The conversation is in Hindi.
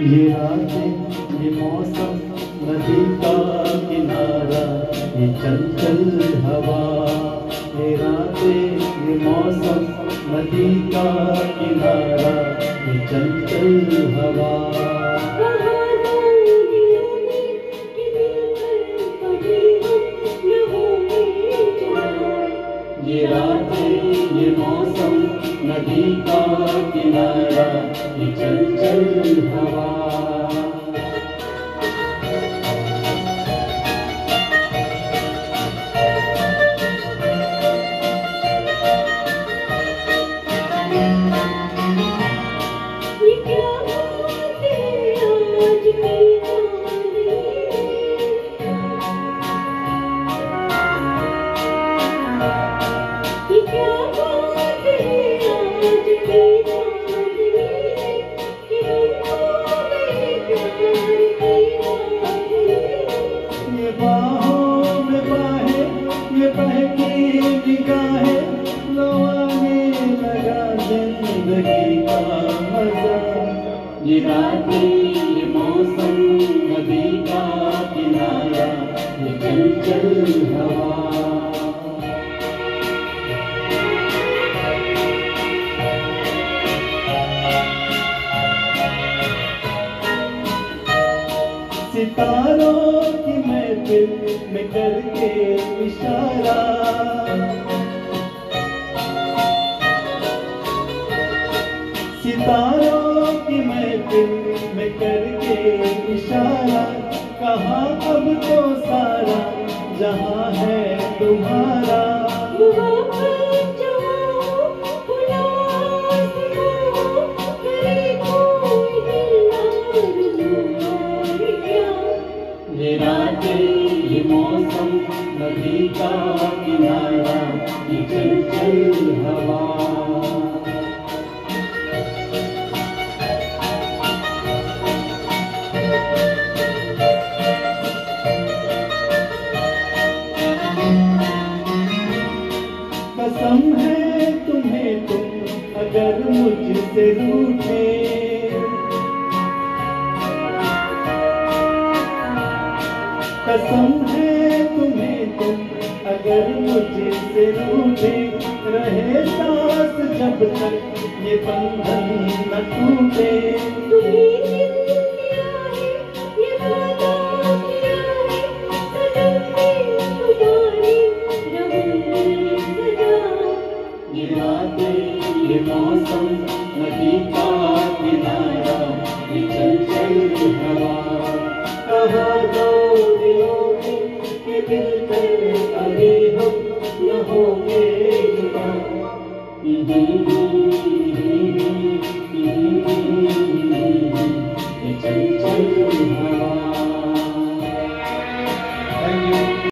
ये रातें, ये मौसम, नदी का किनारा, ये चंचल हवा। ये रातें, ये मौसम, नदी का किनारा, ये चंचल हवा। ये रातें, ये मौसम, नदी का किनारा, ये चंचल हवा। ये बाहों में बाहें, ये बहकी निगाहें, लवाने लगा जिंदगी का मजा। ये रातें, ये मौसम, नदी का किनारा, ये चंचल हवा। सितारों की महफिल में करके इशारा, सितारों की महफिल में करके इशारा, कहा अब तो सारा जहां है तुम्हारा। ये रातें, ये मौसम, नदी का किनारा, ये चंचल हवा। कसम है तुम्हें तुम अगर मुझसे रूठे, कसम है तुम्हें तुम अगर मुझसे रूठे, रहे सांस जब तक ये बंधन न टूटे। ये रातें, ये मौसम, नदी का किनारा, ये चंचल हवा। कहा दो दिलों के मिलकर अभी हम न होंगे जुदा।